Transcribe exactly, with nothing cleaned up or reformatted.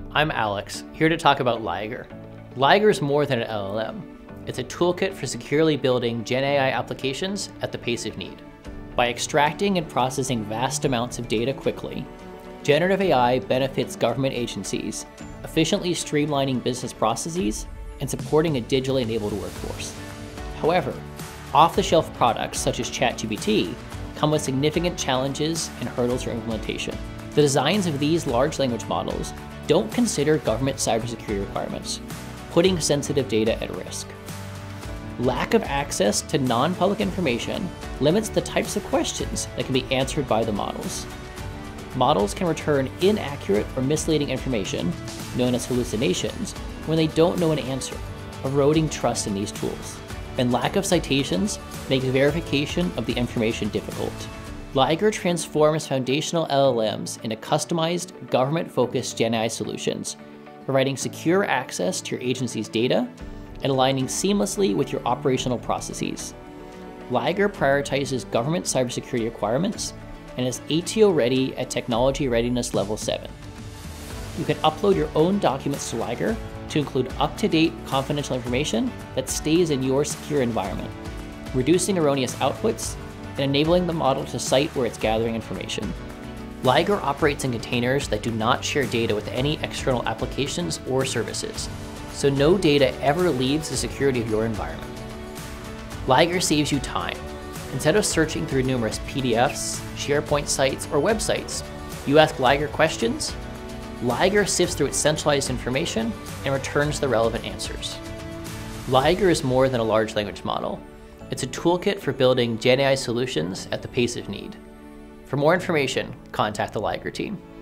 I'm Alex, here to talk about LIGER. LIGER is more than an L L M. It's a toolkit for securely building GenAI applications at the pace of need. By extracting and processing vast amounts of data quickly, generative A I benefits government agencies, efficiently streamlining business processes and supporting a digitally enabled workforce. However, off-the-shelf products such as ChatGPT come with significant challenges and hurdles for implementation. The designs of these large language models don't consider government cybersecurity requirements, putting sensitive data at risk. Lack of access to non-public information limits the types of questions that can be answered by the models. Models can return inaccurate or misleading information, known as hallucinations, when they don't know an answer, eroding trust in these tools. And lack of citations makes verification of the information difficult. LIGER transforms foundational L L Ms into customized, government-focused GenAI solutions, providing secure access to your agency's data and aligning seamlessly with your operational processes. LIGER prioritizes government cybersecurity requirements and is A T O ready at Technology Readiness Level seven. You can upload your own documents to LIGER to include up-to-date confidential information that stays in your secure environment, reducing erroneous outputs and enabling the model to cite where it's gathering information. LIGER operates in containers that do not share data with any external applications or services, so no data ever leaves the security of your environment. LIGER saves you time. Instead of searching through numerous P D Fs, SharePoint sites, or websites, you ask LIGER questions. LIGER sifts through its centralized information and returns the relevant answers. LIGER is more than a large language model. It's a toolkit for building GenAI solutions at the pace of need. For more information, contact the LIGER team.